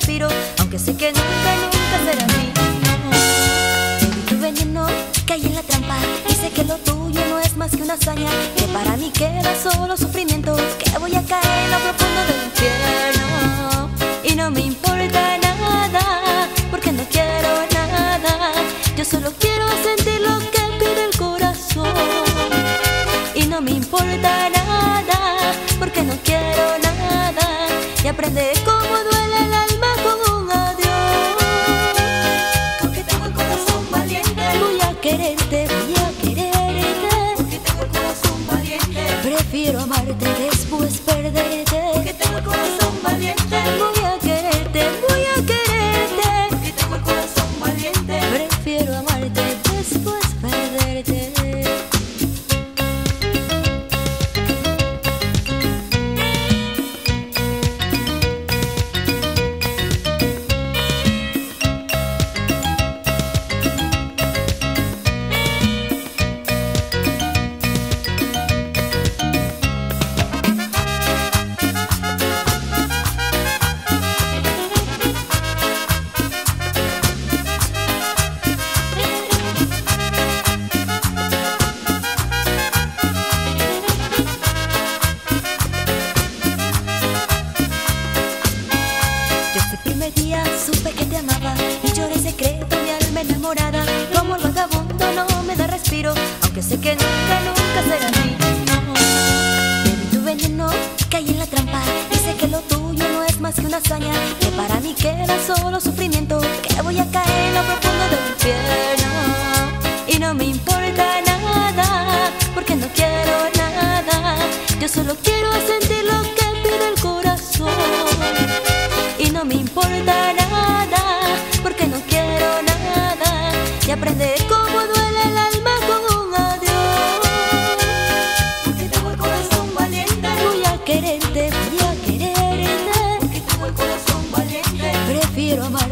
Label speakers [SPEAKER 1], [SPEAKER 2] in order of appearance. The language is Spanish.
[SPEAKER 1] respiro, aunque sé que nunca, nunca será mío. Bebí tu veneno, caí en la trampa y sé que lo tuyo no es más que una hazaña, que para mí queda solo sufrimiento, que voy a caer en lo profundo del infierno. Y no me importa nada, porque no quiero nada, yo solo quiero sentir lo que pide el corazón. Y no me importa nada, porque no quiero nada, y aprende cómo duele el alma con un adiós.
[SPEAKER 2] Porque tengo el corazón valiente,
[SPEAKER 1] Voy a quererte,
[SPEAKER 2] porque tengo el corazón valiente,
[SPEAKER 1] prefiero amarte después perderte.
[SPEAKER 2] porque tengo el corazón valiente,
[SPEAKER 1] Voy a quererte,
[SPEAKER 2] porque tengo el corazón valiente.
[SPEAKER 1] prefiero amarte después perderte. Desde el primer día supe que te amaba y lloré en secreto mi alma enamorada. Como el vagabundo no me da respiro, aunque sé que nunca, nunca será mío. Bebí tu veneno, caí en la trampa y sé que lo tuyo no es más que una hazaña, que para mí queda solo sufrimiento, que voy a caer en lo profundo del infierno. Y no me importa nada, porque no quiero nada, yo solo quiero sentir lo que pide el corazón. Y no me importa nada, porque no quiero nada, y aprender cómo duele el alma con un adiós.
[SPEAKER 2] Porque tengo el corazón valiente,
[SPEAKER 1] Voy a quererte,
[SPEAKER 2] porque tengo el corazón valiente,
[SPEAKER 1] prefiero amarte